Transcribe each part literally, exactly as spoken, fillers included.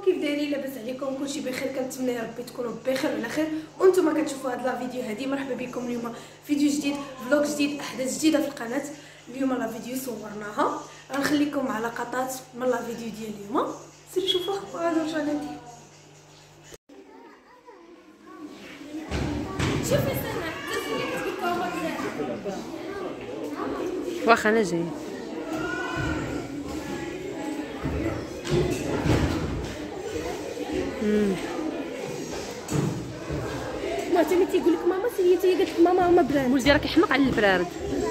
كيف دايرين؟ لاباس عليكم؟ كلشي بخير؟ كنتمنى يا ربي تكونوا بخير وعلى خير وانتم كتشوفوا هاد لا فيديو هادي. مرحبا بكم اليوم فيديو جديد، فلوق جديد، احداث جديده في القناه. اليوم لا فيديو صورناها، غنخليكم على لقطات من لا فيديو ديال اليوم. سير شوفوها وغادي نرجع ندير. شوفي سنة واخا انا جاي. امم ما تمي تيقول لك ماما سيتي، هي قالت لك ماما هما براد. ولدي راه كيحمق على البرارد.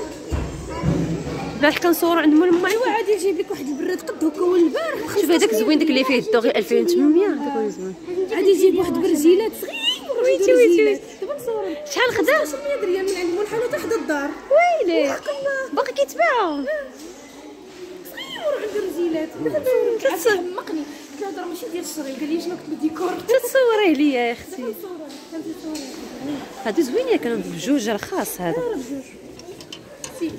بلا كنصوروا عند مول ماي. ايوا عادي نجيب لك واحد البراد قد هكا هو البارح. شوف هذاك زوين، داك اللي فيه الدوغي ألفين وثمنمية هذاك هو زوين. عادي نجيب واحد برزيلات صغير. ويتي ويتي دابا نصور. شحال خدا؟ خمسمية درهم من عند مول حانوت حدا الدار. ويلي باقي كيتباعوا صغير عند برزيلات. دابا نصور. حمقني قلت له راه ماشي ديال الشري، قال لي شنو قلت له ديكور. تصوريه ليا يا اختي. كانت تصوري هادو زوينين كانوا بجوج رخاص. هذا راه بجوج سي.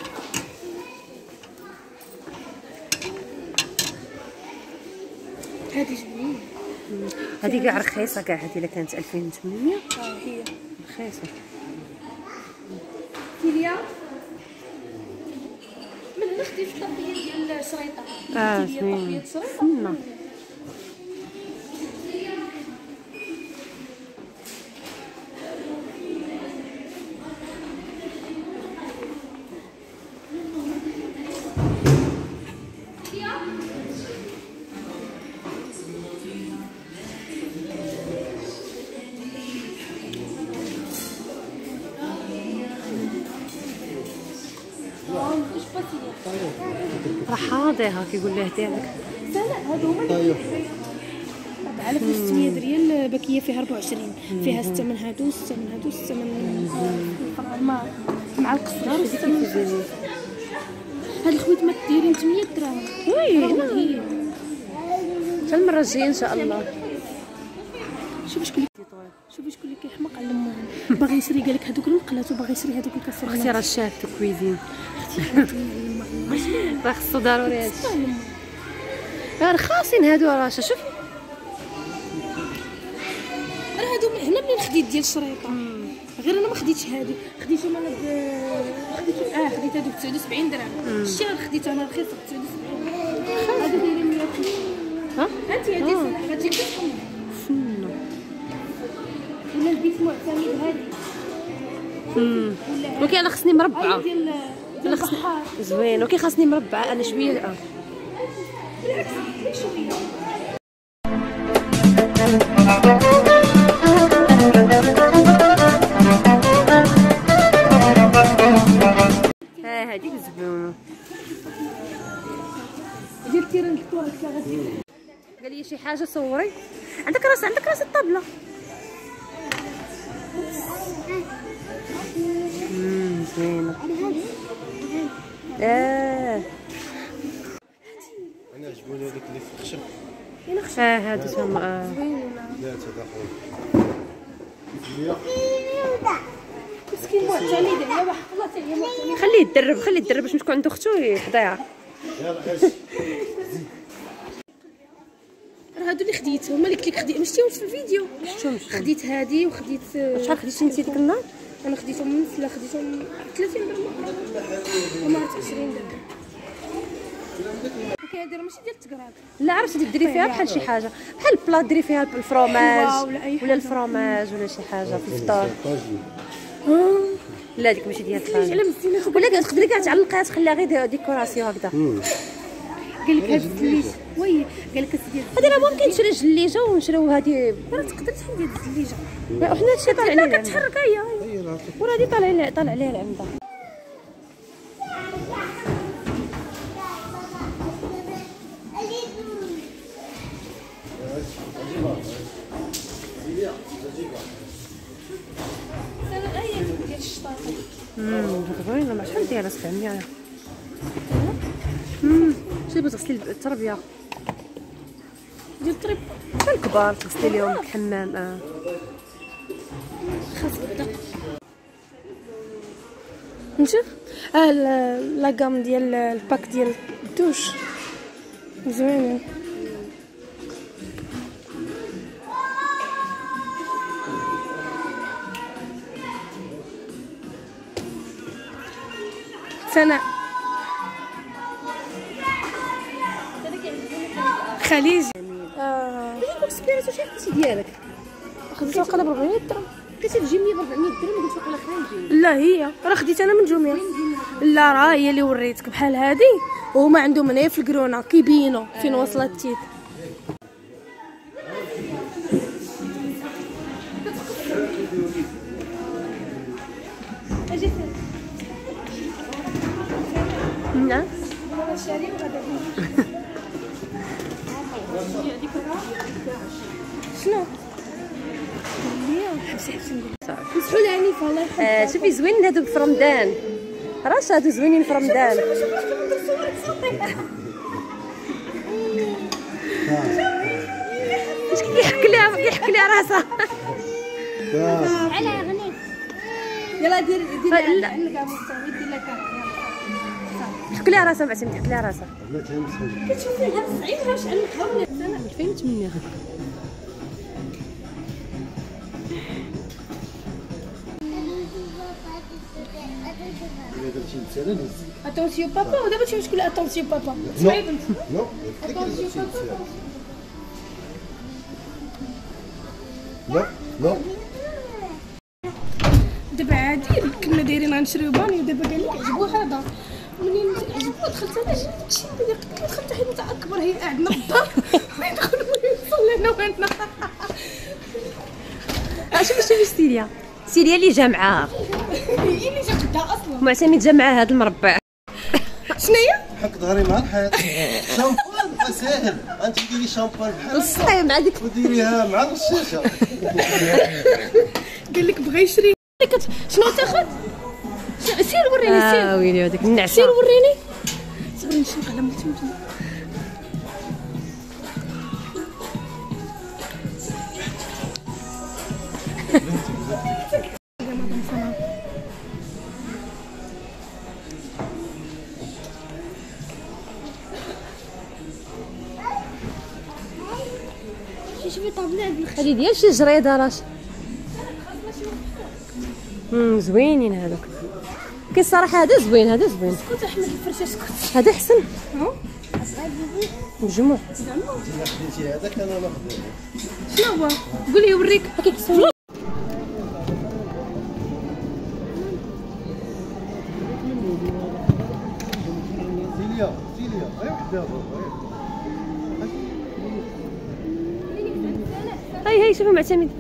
هادي زوينه، هادي كاع رخيصه كاع. هادي الا كانت ألفين وثمنمية اه هي رخيصه. تيليا من نختي في الطبيه ديال شريطه. اه تيليا زوين طبيه شريطه. فنه. راه حاضيها كيقول ليه ديالك. لا لا هادو هما أربعة آلاف وستمية ريال. باكيه فيها أربعة وعشرين، فيها الثمن هادو الثمن هادو الثمن مع مع القصدار والثمن. هاد الخويتمات دايرين ثمانية دراهم. وي حتى المره الجايه ان شاء الله. شوف شكون شوف شكون اللي كيحمق على امهم. باغي يشري قال لك هذوك المقلات وباغي يشري هذوك الكاسرونات. اختي راه شافت الكويزين. راه خصو ضروري هادشي. راه رخاصين هادو راه شوفي. راه هادو هنا منين خديت ديال الشريطه. غير انا ما خديتش هادو، خديتهم انا ب خديت اه خديت هادو ب تسعة وسبعين درهم. الشهر خديت انا رخيصه ب تسعة وسبعين. هادو دايرين مية وخمسين. ها انت هادي سنه هادي كتحمل فنه. ولا البيت معتمد هادي. امم ولكن انا خصني مربعه. هادي ديال ديال البحار زوين. ولكن خاصني مربعه انا شويه. اه بالعكس شويه. ها هذيك زبونه ديال التيران الكوره غادي. قال لي شي حاجه صوري. عندك راس عندك راس الطابله. امم زوينه. اه انا عجبوني هذيك اللي في الخشب. اه هادو تما. لا تدخل مسكين معتمد على واحد الله حتى هي معتمد. خليه يدرب خليه يدرب باش تكون عنده اختو يحضيها. يلا اش راه هادو اللي خديتهم، هما اللي قلت لك خديت ما شفتيهمش في الفيديو. شفتهم خديت هادي وخديت شحال خديتي انت ديك النهار؟ انا خديتهم من لا خديتهم ثلاثين درهم وما عشرين درهم. ولكن هادي راه ماشي ديال التكراك. لا عرفتي ديري فيها بحال شي حاجه بحال البلاط ديري فيها الفرomاج ولا أي ولا الفرomاج ولا شي حاجه في الفطور. لا ديك ماشي ديال على الفطور. مزينه. ولا تقدري كاع تعلقيها تخليها غير ديكوراسيون هكذا. قال لك هاد الزليج وي قال لك ديال هادي راه ممكن تشري جليجه ونشريو هادي. راه تقدر تحل ديال الزليجه. وحنا هادشي طالع عليه كتحرك هي وراه هادي طالع عليها طالع عليها العمده. انا هي ديال الشطاط. امم زوينه. ما شحال ديالها سبعمية. امم شي بغيتي تغسلي التربيه ديال الطريب بحال الكبار تغسلي لهم الحمام. اه خاص نبدا نشوف. اه لاكام ديال الباك ديال الدوش زوينين. سناء خليج. اه سبيريت واش خديتي ديالك؟ خديتها وقيلا ب أربعمية درهم. كتب جمية ب أربعمية درهم وقلت واقيلا خايجين. لا هي راه خديت انا من جميع. لا راه هي اللي وريتك بحال هادي وهما عندهم هنايا في الكرونه كيبينوا فين وصلت التيت. اجي نعم شنو؟ حبسي حبسي مسحوا لي عيني الله يحفظك. آه شوفي زوينين هادوك في رمضان، راه هادو زوينين في رمضان. واش كيحك ليها كيحك ليها راسها. على غني يلا دير دير لا. عندك مستوي دير لك حك ليها راسها معتمد حك ليها راسها. كتشوفي هاد الصعيد واش عندك ألفين وثمانية. اتونسيون بابا ودابا تمشي تقول اتونسيون بابا صعيب نو لا لا دابا عادي كنا دايرين غنشريو بانيو دابا قال لك عجبو هذا منين عجبو دخلت انا جيت داكشي اللي قلت دخلت حيت انت اكبر هي قاعدنا في الدار ما ندخلوا نصلي انا وهنا شوفي شوفي سيليا سيليا اللي جا معاها هي اللي جات بدا اصلا معتمد جا معاها هذا المربع. شنو هي حك ظهري مع الحيط شامبان ساهل انت ديري شامبان بحال الصايم مع ديك وديريها مع الرشاشه. قال لك بغى يشري كت... شنو تاخذ سير وريني اه سير ويلي هذيك النعسه. سير وريني صبري نشوف على ملتم شوفي طابله هذه ديال شي جريده راش. امم زوينين هذوك. كي الصراحه هذا زوين هذا زوين. كنت احمد الفرشه سكت هذا احسن مجموع. خديتي هذاك انا ناخذ. شنو هو قول لي وريك هكاك سوي. سيليا سيليا غير وحده هاي هاي شوفي معتمد.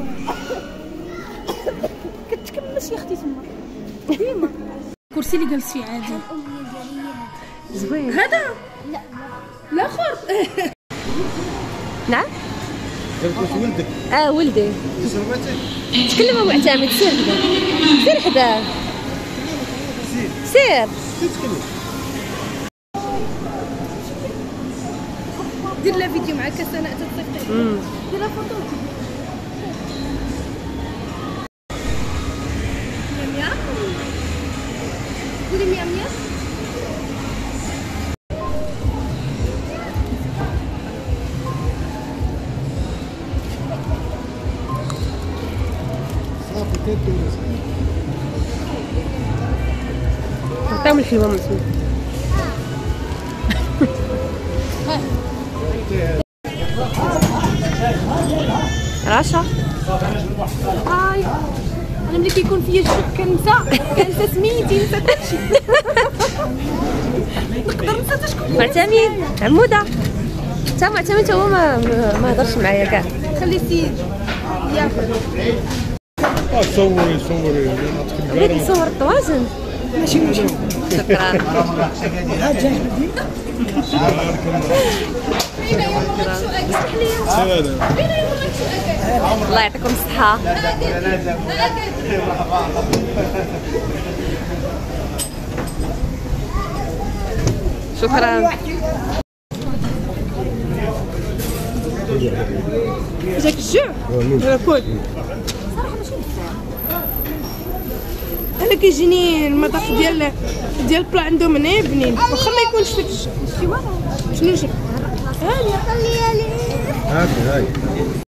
كتكملش يا اختي تما ديما الكرسي اللي جالس فيه عادي زوين هذا لا الاخر نعم. جابت ولدك اه ولدي شربتي تكلم ابو معتمد سير حدا سير حدا سير تتكلم دير لها فيديو معك سناء تتصيفطي دير لها فوتو ميام ميام قولي ميام ميام صافي كدوز عطاهم الحلوه مسموم. رشا هاي انا ملي كيكون فيا الشوك كنسى كنسى سميتي نسى كلشي نقدر نسى شكون معتمد عموده تا معتمد هو ما ما هضرش معايا كاع. خلي سير ياك صوري صوري بغيت نصور الطواجن. ماشي ماشي شكرا. الله يعطيكم الصحة. شكرا. جاك الجوع يلا كل انا كيجيني المذاق ديال ديال البلا عندهم هنايا بنين واخا ما يكونش فيك شي واحد شنو جبت هاني هاك هاي